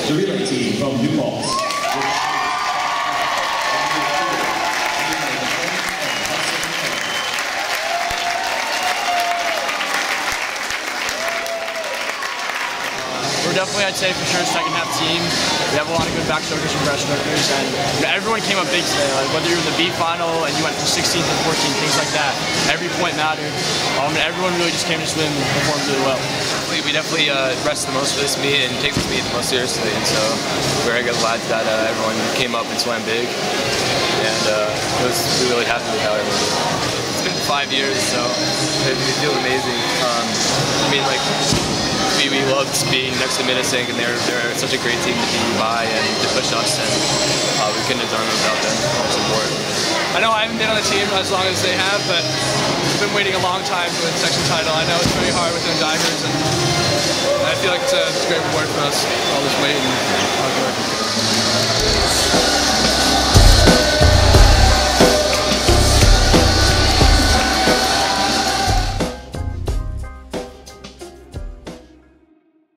the relay team from New Paltz. We're definitely, I'd say, for sure, second half team. We have a lot of good backstrokers and breaststrokers, and everyone came up big today. Like whether you're in the B final and you went from 16 to 14, things like that. Every point mattered. Everyone really just came to swim and performed really well. We definitely rest the most for this meet and take this meet the most seriously, and so we're very glad that everyone came up and swam big, and we're really happy with how everyone did. It's been 5 years, so it feels amazing. I mean, like, we loved being next to Minnesink, and they're such a great team to be by and to push us, and we couldn't have done it without them support. I know I haven't been on the team as long as they have, but I've been waiting a long time for the section title. I know it's very hard with their divers, and I feel like it's a great reward for us, all this wait and hard work.